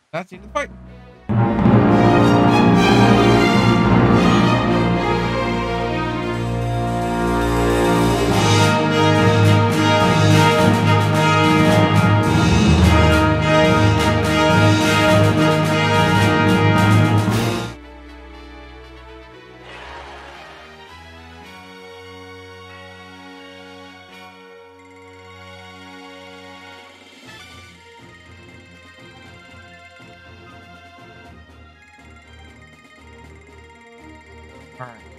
That's the end of the fight. All right.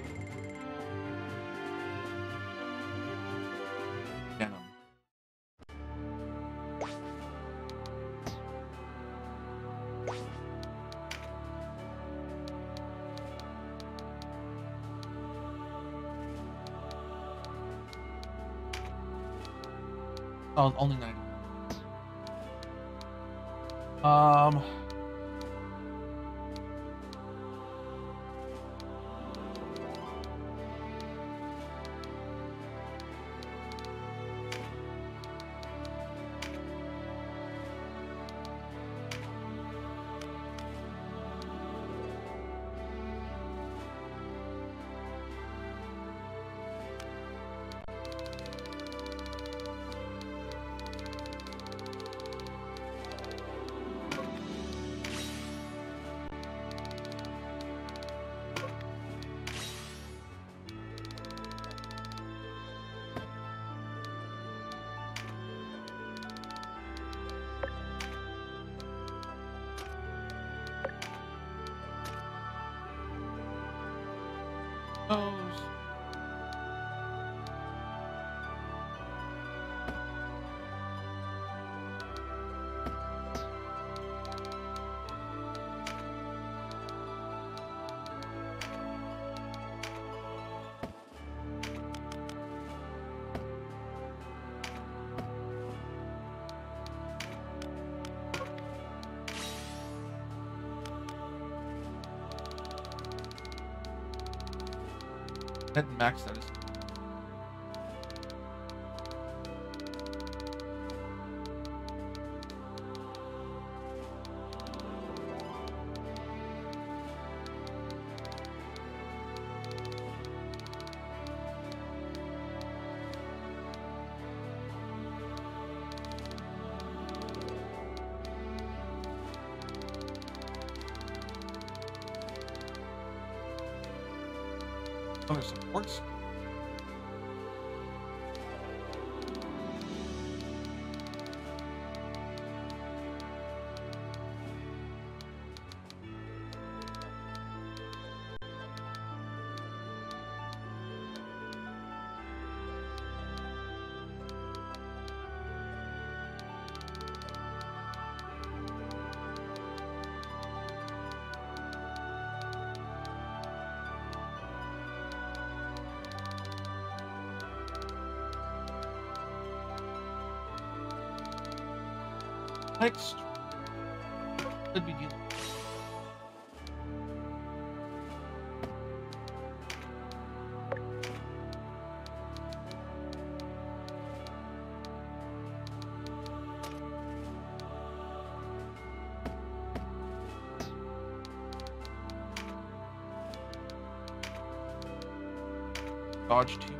Denim. Oh, only 90. Um. Those. Head max status. Other supports. Next. Could be dealing. Dodge 2.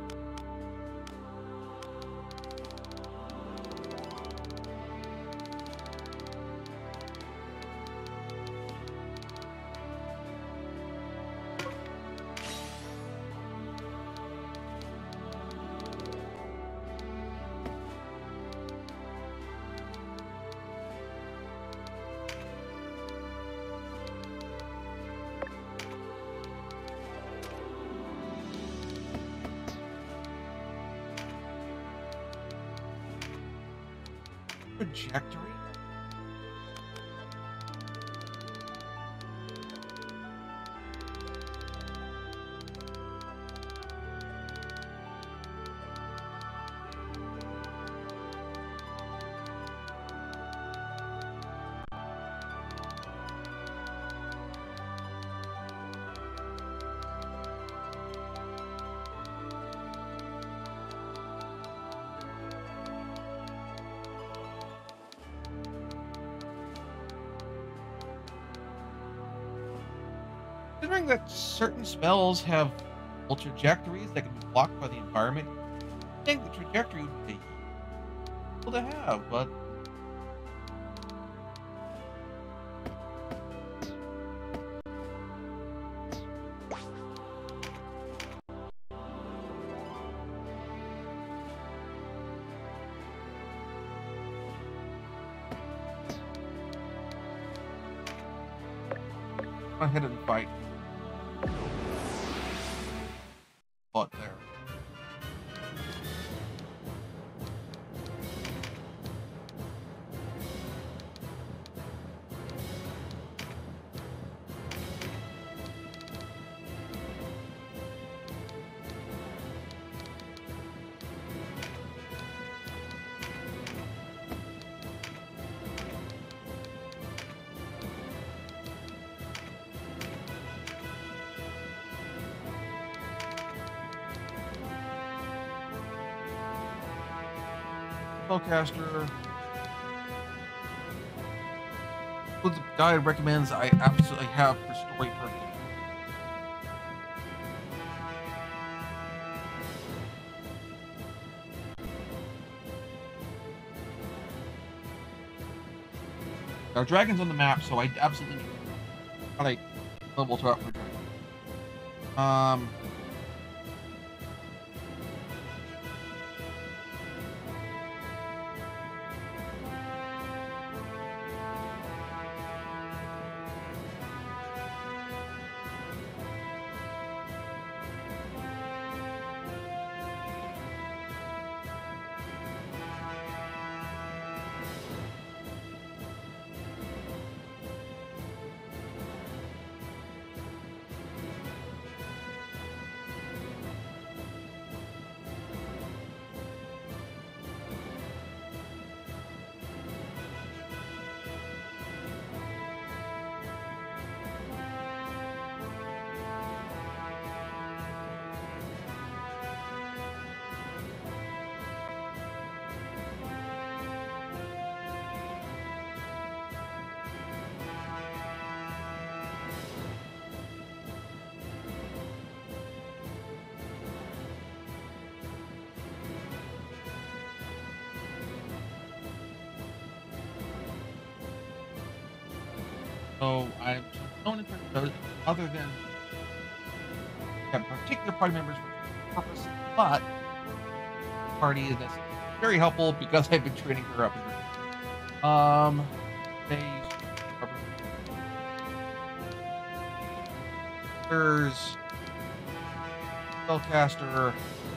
Trajectory. considering that certain spells have trajectories that can be blocked by the environment, I think the trajectory would be useful to have, but go ahead and fight. But there. Spellcaster. What the guide recommends I absolutely have for story purposes. Our dragon's on the map, so I absolutely need a level to up for dragon. So I'm known in particular, other than particular party members for purpose, but party is very helpful because I've been training her up. They there's spellcaster.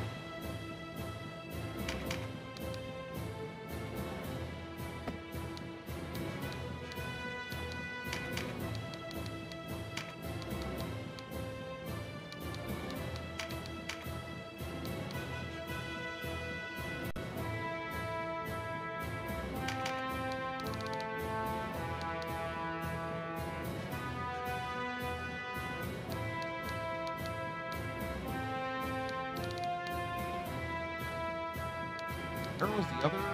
Where was the other?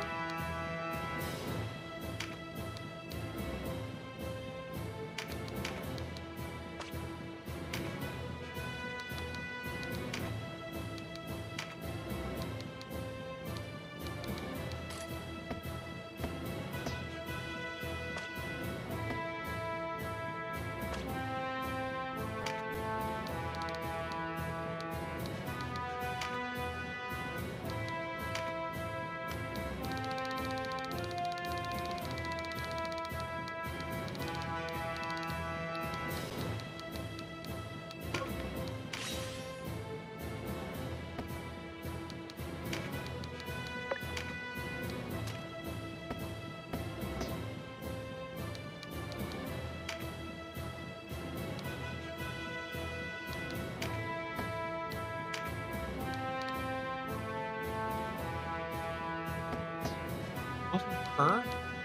Wasn't her?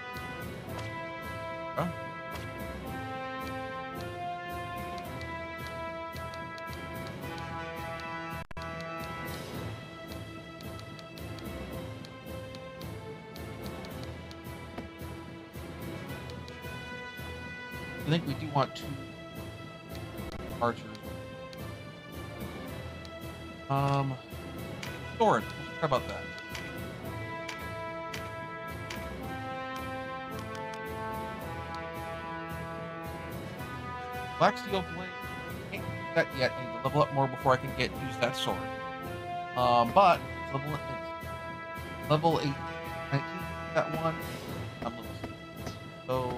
Huh? I think we do want to archers. Sword. How about that? Black steel blade. Can't use that yet. I need to level up more before I can use that sword. But it's level 8, 19. That one. I'm level 6. So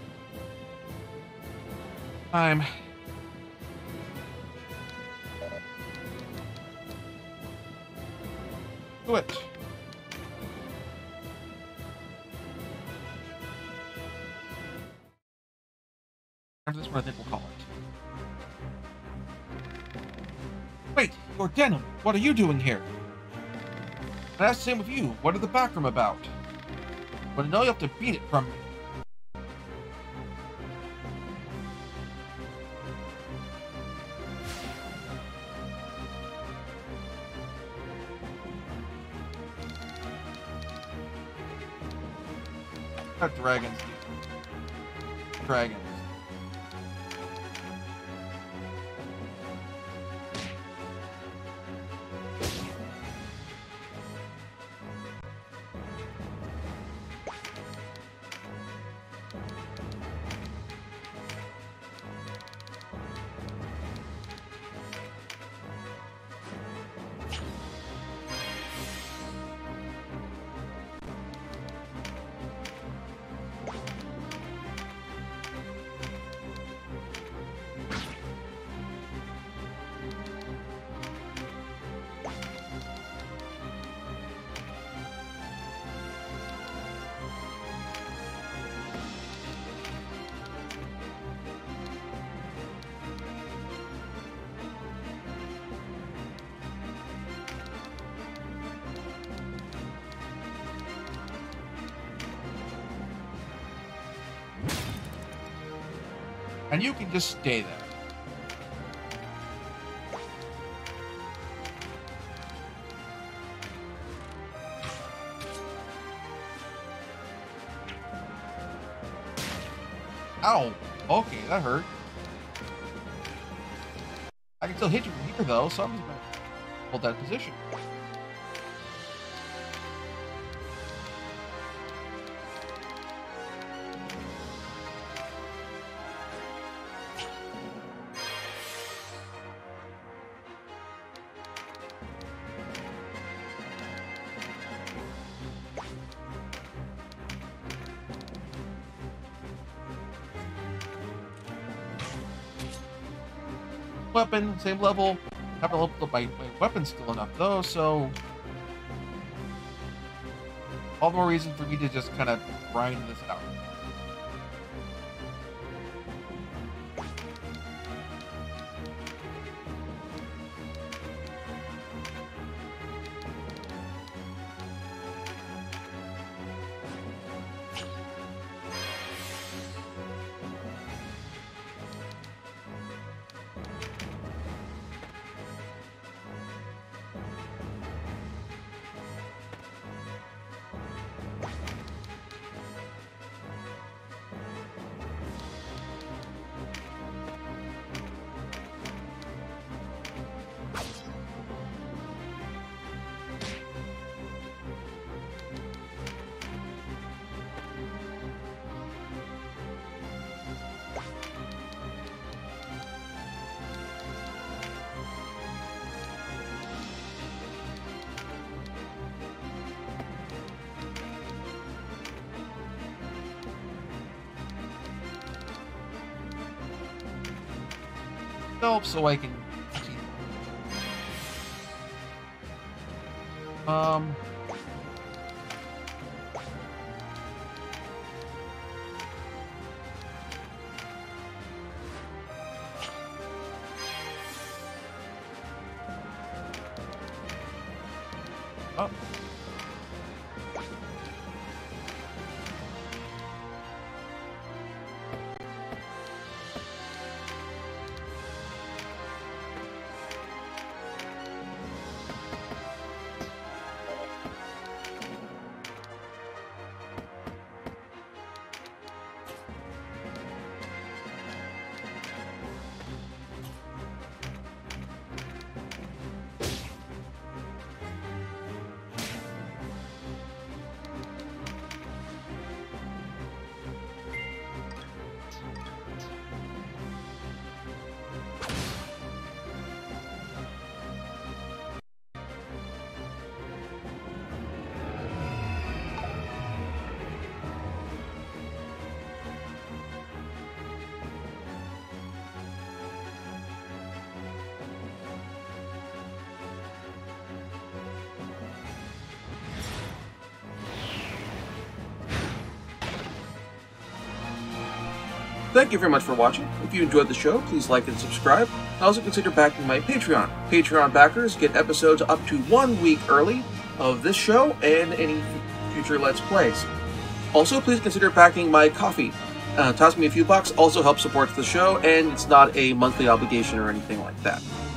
time. Do it. This is what I think we'll call it. Wait, you're Denim. What are you doing here? And that's the same with you. What are the backroom about? But I know you have to beat it from me. What dragons do? Dragons. And you can just stay there. Ow! Okay, that hurt. I can still hit you from here, though, so I'm just gonna hold that position. Weapon, same level. Haven't leveled up my weapon still enough though, so all the more reason for me to just kind of grind this out. Help so I can see. Oh. Thank you very much for watching. If you enjoyed the show, please like and subscribe. Also consider backing my Patreon. Patreon backers get episodes up to 1 week early of this show and any future Let's Plays. Also, please consider backing my Ko-fi. Toss me a few bucks also helps support the show, and it's not a monthly obligation or anything like that.